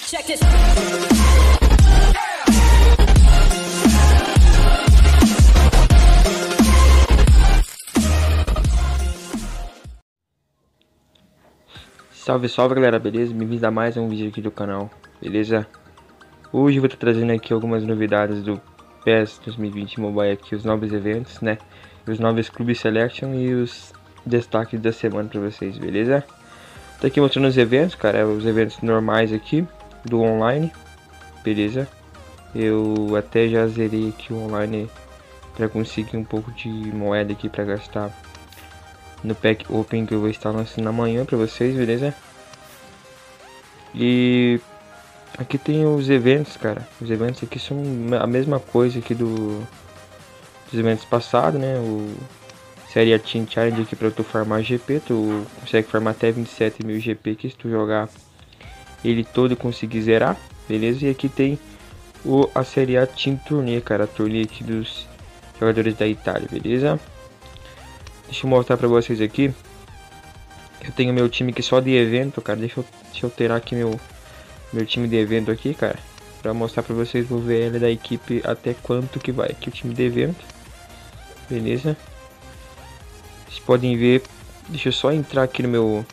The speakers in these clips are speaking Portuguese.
Check this. Salve, salve galera, beleza? Bem-vindos a mais um vídeo aqui do canal, beleza? Hoje eu vou estar trazendo aqui algumas novidades do PES 2020 Mobile aqui, os novos eventos, né? Os novos Clube Selection e os destaques da semana pra vocês, beleza? Tô aqui mostrando os eventos, cara, os eventos normais aqui, do online, beleza? Eu até já zerei aqui o online pra conseguir um pouco de moeda aqui pra gastar no Pack Open que eu vou estar lançando amanhã pra vocês, beleza? E aqui tem os eventos, cara. Os eventos aqui são a mesma coisa aqui dos eventos passados, né? O Série Team Challenge aqui pra tu farmar GP. Tu consegue farmar até 27.000 GP aqui se tu jogar ele todo e conseguir zerar, beleza? E aqui tem a Série A Team Tourney, cara. A turnê aqui dos jogadores da Itália, beleza? Deixa eu mostrar pra vocês aqui. Eu tenho meu time aqui só de evento, cara. Deixa eu alterar aqui meu time de evento aqui, cara, pra mostrar pra vocês o VL da equipe até quanto que vai aqui o time de evento. Beleza? Vocês podem ver. Deixa eu só entrar aqui no meu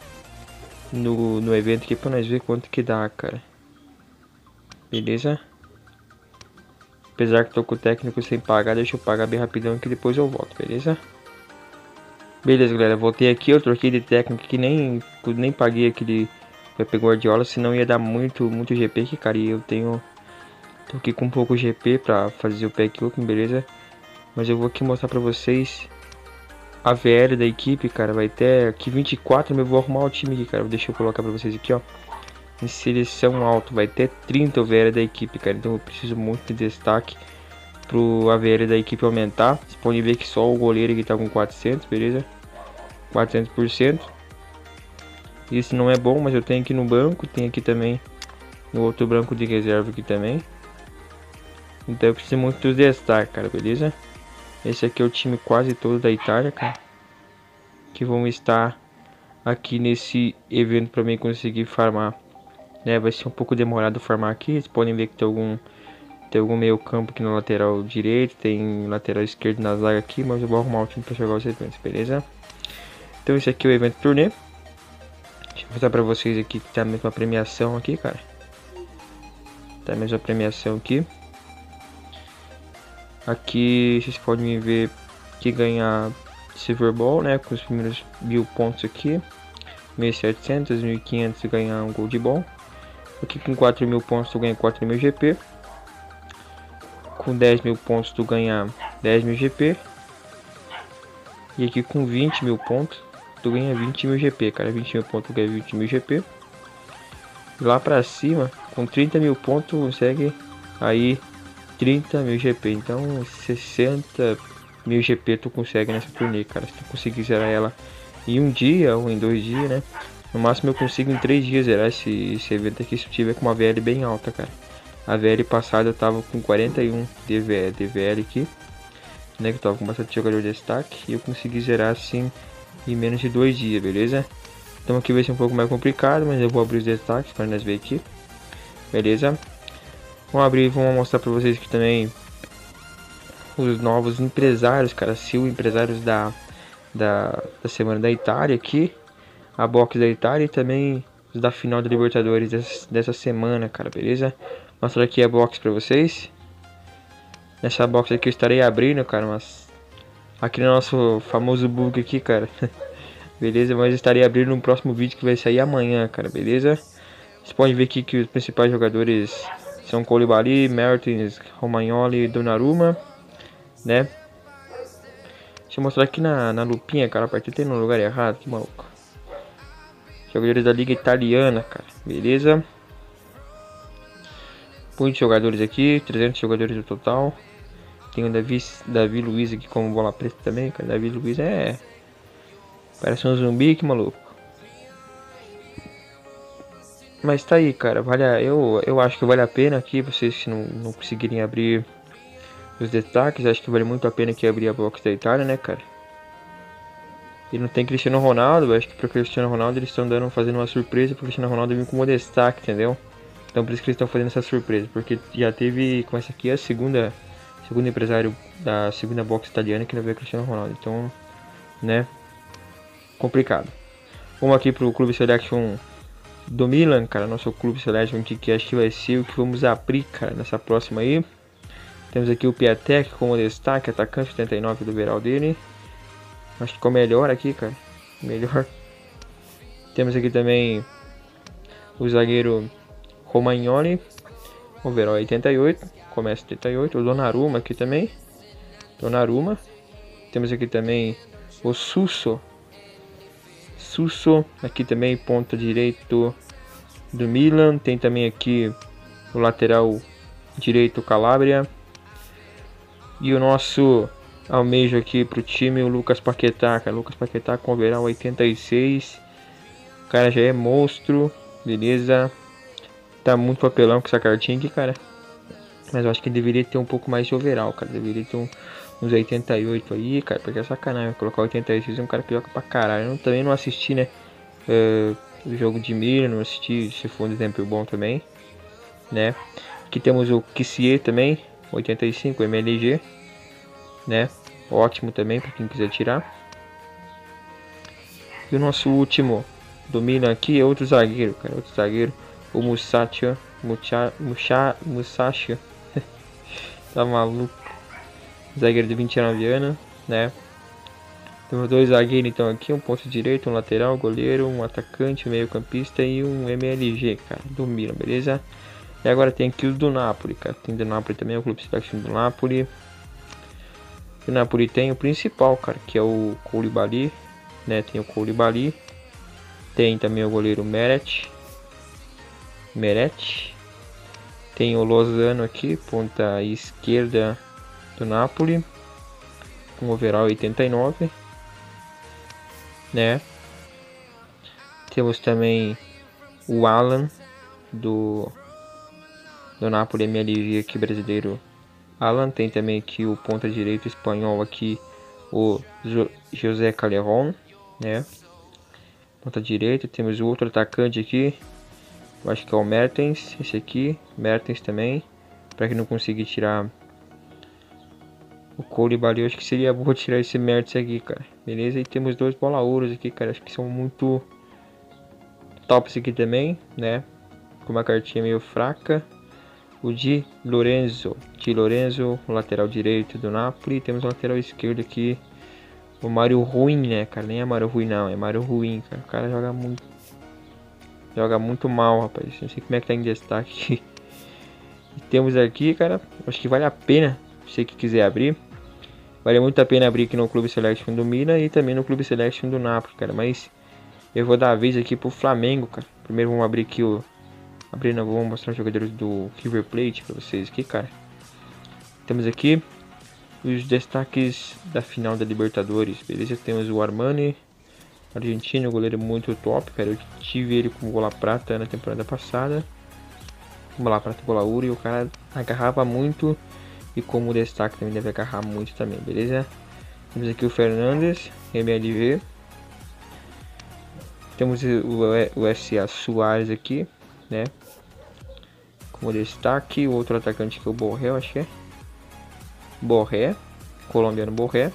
no evento aqui pra nós ver quanto que dá, cara. Beleza? Apesar que tô com o técnico sem pagar, deixa eu pagar bem rapidão que depois eu volto, beleza? Beleza, galera, voltei aqui, eu troquei de técnico que nem paguei aquele Pepe Guardiola, senão ia dar muito GP aqui, cara, e eu tô aqui com um pouco GP pra fazer o Pack Open, beleza? Mas eu vou aqui mostrar pra vocês a VL da equipe, cara, vai ter aqui 24, eu vou arrumar o time aqui, cara, deixa eu colocar pra vocês aqui, ó, em seleção alto, vai ter 30 o VL da equipe, cara, então eu preciso muito de destaque pro AVL da equipe aumentar. Vocês podem ver que só o goleiro aqui tá com 400, beleza? 400%. Isso não é bom, mas eu tenho aqui no banco, tem aqui também no outro banco de reserva aqui também. Então eu preciso muito dos destaques, cara, beleza? Esse aqui é o time quase todo da Itália, cara, que vão estar aqui nesse evento para mim conseguir farmar, né? Vai ser um pouco demorado farmar aqui. Vocês podem ver que tem algum meio campo aqui no lateral direito, tem lateral esquerdo na zaga aqui, mas eu vou arrumar o time para jogar os eventos, beleza? Então esse aqui é o evento turnê. Deixa eu mostrar para vocês aqui que tá a mesma premiação aqui, cara. Tá a mesma premiação aqui. Aqui vocês podem ver que ganhar Silver Ball, né, com os primeiros 1000 pontos aqui. 1.700, 1.500 ganhar um Gold Ball. Aqui com 4.000 pontos tu ganha 4.000 GP. Com 10.000 pontos tu ganha 10.000 GP. E aqui com 20.000 pontos tu ganha 20.000 GP, cara. 20.000 pontos tu ganha 20.000 GP. E lá pra cima, com 30.000 pontos tu consegue aí 30.000 GP. Então 60.000 GP tu consegue nessa turnê, cara. Se tu conseguir zerar ela em um dia ou em 2 dias, né? No máximo eu consigo em 3 dias zerar esse evento aqui se eu tiver com uma VL bem alta, cara. A VL passada eu tava com 41 de VL aqui, né, que eu tava com bastante jogador de destaque, e eu consegui zerar assim em menos de 2 dias, beleza? Então aqui vai ser um pouco mais complicado, mas eu vou abrir os destaques para nós ver aqui, beleza? Vamos abrir e vamos mostrar para vocês aqui também os novos empresários, cara, SEAL empresários da semana da Itália aqui, a box da Itália e também os da final da Libertadores dessa semana, cara, beleza? Mostrar aqui a box pra vocês. Nessa box aqui eu estarei abrindo, cara, mas aqui no nosso famoso bug aqui, cara. Beleza, mas eu estarei abrindo no próximo vídeo que vai sair amanhã, cara, beleza? Vocês podem ver aqui que os principais jogadores são Koulibaly, Mertens, Romagnoli e Donnarumma, né? Deixa eu mostrar aqui na lupinha, cara, a partida tem no lugar errado, que maluco. Jogadores da Liga Italiana, cara, beleza? Muitos jogadores aqui, 300 jogadores no total. Tem o Davi Luiz aqui como bola preta também, cara. Davi Luiz parece um zumbi, que maluco. Mas tá aí, cara. Eu acho que vale a pena aqui. Vocês não conseguirem abrir os destaques, acho que vale muito a pena aqui abrir a box da Itália, né, cara? E não tem Cristiano Ronaldo, acho que pro Cristiano Ronaldo eles estão fazendo uma surpresa pro Cristiano Ronaldo vir como destaque, entendeu? Então por isso que eles estão fazendo essa surpresa, porque já teve, com essa aqui, a segunda empresário da segunda box italiana que levou o Cristiano Ronaldo. Então, né, complicado. Vamos aqui pro Clube Selection do Milan, cara, nosso Clube Selection aqui, que acho que vai ser o que vamos abrir, cara, nessa próxima aí. Temos aqui o Piatek como destaque, atacante 79 do Verão dele. Acho que ficou melhor aqui, cara, melhor. Temos aqui também o zagueiro Romagnoli, overall 88, começa 88, o Donnarumma aqui também, Donnarumma. Temos aqui também o Suso aqui também, ponta direito do Milan. Tem também aqui o lateral direito Calabria. E o nosso almejo aqui pro time, o Lucas Paquetá, cara, Lucas Paquetá com overall 86, o cara já é monstro, beleza. Tá muito papelão com essa cartinha aqui, cara. Mas eu acho que deveria ter um pouco mais de overall, cara. Deveria ter uns 88 aí, cara. Porque é sacanagem colocar 86 é um cara que joga pra caralho. Eu também não assisti, né? O jogo de Milan, não assisti. Se for um exemplo bom também, né? Aqui temos o Kissier também, 85 MLG, né? Ótimo também pra quem quiser tirar. E o nosso último do Milan aqui é outro zagueiro, cara. Outro zagueiro. O Musashi, tá maluco, zagueiro de 29 anos, né? Temos dois zagueiros então aqui, um ponto direito, um lateral, goleiro, um atacante, um meio campista e um MLG, cara, do Milan, beleza? E agora tem aqui os do Napoli, cara, tem do Napoli também, o Clube Selection do Napoli. O Napoli tem o principal, cara, que é o Koulibaly, né? Tem o Koulibaly, tem também o goleiro Meret. Tem o Lozano aqui, ponta esquerda do Napoli, com overall 89, né? Temos também o Alan do Napoli MLG aqui, brasileiro Alan. Tem também aqui o ponta direito espanhol aqui, o José Callejon, né? Ponta direita. Temos o outro atacante aqui, eu acho que é o Mertens, esse aqui, Mertens também. Para quem não conseguir tirar o Koulibaly, eu acho que seria bom tirar esse Mertens aqui, cara. Beleza? E temos dois bola-ouros aqui, cara, acho que são muito tops aqui também, né? Com uma cartinha meio fraca. O Di Lorenzo, o lateral direito do Napoli. Temos o lateral esquerdo aqui, o Mário Ruim, né, cara? Nem é Mário Ruim não, é Mário Ruim, cara. O cara joga muito mal, rapaz. Não sei como é que tá em destaque. E temos aqui, cara, acho que vale a pena, você que quiser abrir. Vale muito a pena abrir aqui no Clube Selection do Milan e também no Clube Selection do Napoli, cara. Mas eu vou dar a vez aqui pro Flamengo, cara. Primeiro vamos abrir aqui vou mostrar os jogadores do River Plate pra vocês aqui, cara. Temos aqui os destaques da final da Libertadores, beleza? Temos o Armani, argentino, goleiro muito top, cara. Eu tive ele como bola prata na temporada passada. Bola prata e bola ouro, e o cara agarrava muito. E como destaque também deve agarrar muito também, beleza? Temos aqui o Fernandes, MLV. Temos o SA Soares aqui, né? Como destaque, o outro atacante que é o Borré, eu acho que é. Borré, colombiano Borré.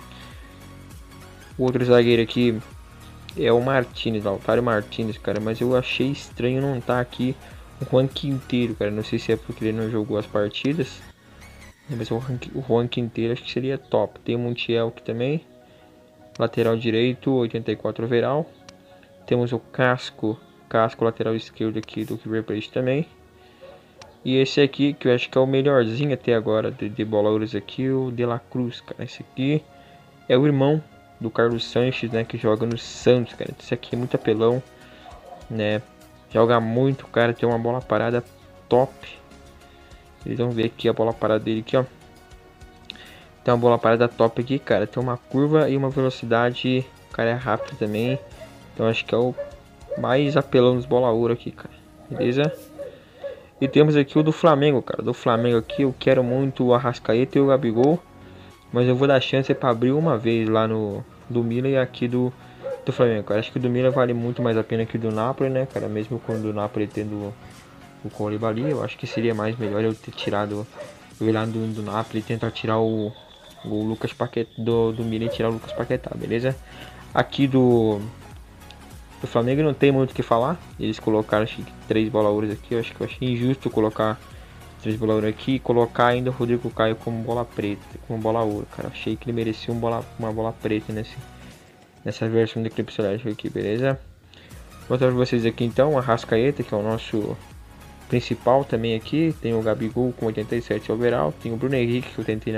O outro zagueiro aqui é o Martínez, Lautaro Martínez, cara. Mas eu achei estranho não estar aqui o Juan Quinteiro, cara. Não sei se é porque ele não jogou as partidas. Mas o Juan Quinteiro acho que seria top. Tem o Montiel aqui também, lateral direito, 84 overall. Temos o Casco lateral esquerdo aqui do River Plate também. E esse aqui, que eu acho que é o melhorzinho até agora de bola-ouros aqui, o De La Cruz, cara. Esse aqui é o irmão do Carlos Sanches, né, que joga no Santos, cara. Esse aqui é muito apelão, né? Joga muito, cara. Tem uma bola parada top. Vocês vão ver aqui a bola parada dele aqui, ó. Tem uma bola parada top aqui, cara. Tem uma curva e uma velocidade. O cara é rápido também. Então acho que é o mais apelão dos bola ouro aqui, cara. Beleza? E temos aqui o do Flamengo, cara. Do Flamengo aqui eu quero muito o Arrascaeta e o Gabigol. Mas eu vou dar chance para abrir uma vez lá no do Milan e aqui do Flamengo, cara. Acho que o do Milan vale muito mais a pena que o do Napoli, né, cara? Mesmo com o do Napoli tendo o Koulibaly. Eu acho que seria mais melhor eu ter tirado o Villar do Napoli e tentar tirar o Lucas Paquetá do Milan e tirar o Lucas Paquetá, beleza? Aqui do Flamengo não tem muito o que falar. Eles colocaram acho que 3 bola ouros aqui. Eu achei injusto colocar 3 bola ouro aqui e colocar ainda o Rodrigo Caio como bola preta, como bola ouro, cara. Achei que ele merecia uma bola preta nessa versão do Eclipse Celeste aqui, beleza? Vou mostrar pra vocês aqui então a Arrascaeta, que é o nosso principal também aqui. Tem o Gabigol com 87 overall. Tem o Bruno Henrique, que eu tentei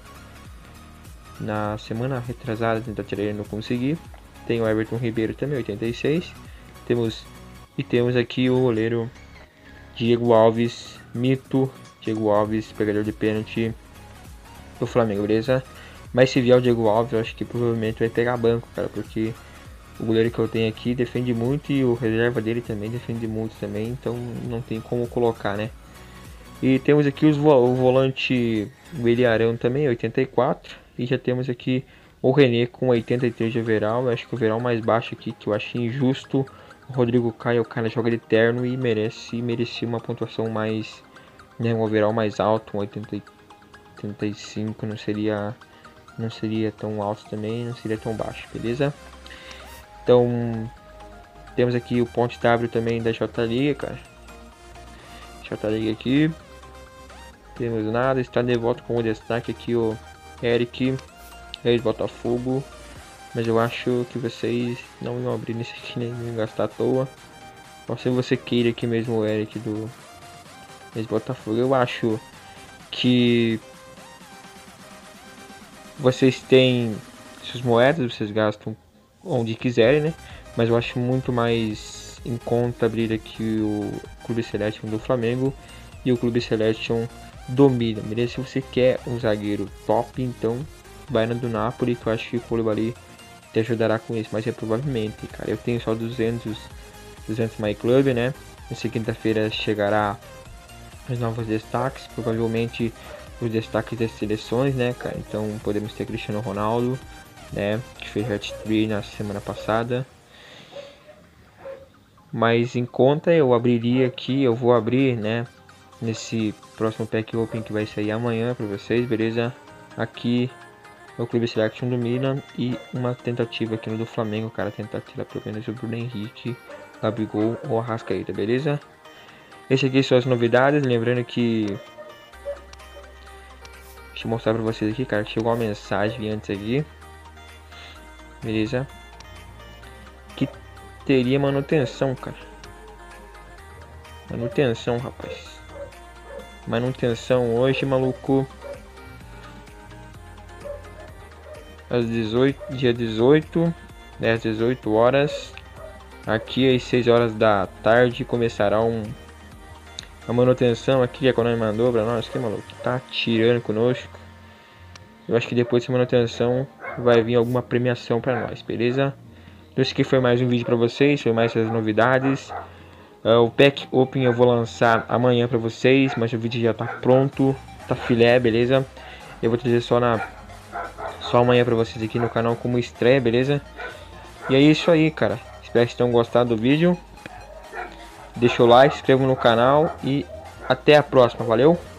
na semana retrasada tentar tirar ele e não consegui. Tem o Everton Ribeiro também, 86. Temos aqui o goleiro Diego Alves, mito. Diego Alves, pegador de pênalti do Flamengo, beleza? Mas se vier o Diego Alves, eu acho que provavelmente vai pegar banco, cara, porque o goleiro que eu tenho aqui defende muito e o reserva dele também defende muito também, então não tem como colocar, né? E temos aqui o volante Willian também, 84. E já temos aqui o René com 83 de overall. Eu acho que o overall mais baixo aqui, que eu achei injusto. O Rodrigo Caio, o cara joga de terno e merecia uma pontuação mais, né, um overall mais alto, um 85, não seria tão alto também, não seria tão baixo, beleza? Então, temos aqui o Ponte W também da J-Liga, cara. J-Liga aqui. Temos nada, está de volta com o destaque aqui o Eric, ex-Botafogo. Mas eu acho que vocês não iam abrir nesse aqui, nem iam gastar à toa. Ou se você queira aqui mesmo o Eric do ex-Botafogo. Eu acho que vocês têm suas moedas, vocês gastam onde quiserem, né? Mas eu acho muito mais em conta abrir aqui o Clube Selection do Flamengo e o Clube Selection do Milan, beleza? Se você quer um zagueiro top, então vai na do Napoli, que eu acho que o Koulibaly te ajudará com isso, mas é provavelmente, cara, eu tenho só 200 My Club, né? Nessa quinta-feira chegará os novos destaques, provavelmente os destaques das seleções, né, cara? Então podemos ter Cristiano Ronaldo, né, que fez hat-trick na semana passada. Mas em conta eu abriria aqui, eu vou abrir, né, nesse próximo Pack Open que vai sair amanhã para vocês, beleza? Aqui é o Clube Selection do Milan e uma tentativa aqui no do Flamengo, cara, tentar tirar pelo menos o Bruno Henrique, Gabigol ou Arrascaeta, beleza? Esse aqui são as novidades, lembrando que deixa eu mostrar para vocês aqui, cara, chegou uma mensagem antes aqui, beleza? Que teria manutenção, cara. Manutenção, rapaz. Manutenção hoje, maluco. Às 18, dia 18, às 18 horas. Aqui às 6 horas da tarde começará a manutenção aqui que a Konami mandou pra nós. Que maluco, tá tirando conosco. Eu acho que depois dessa manutenção vai vir alguma premiação pra nós, beleza? Então esse aqui foi mais um vídeo pra vocês, foi mais essas novidades. O Pack Open eu vou lançar amanhã pra vocês, mas o vídeo já tá pronto, tá filé, beleza? Eu vou trazer só amanhã pra vocês aqui no canal como estreia, beleza? E é isso aí, cara. Espero que tenham gostado do vídeo. Deixa o like, se inscreva no canal e até a próxima, valeu?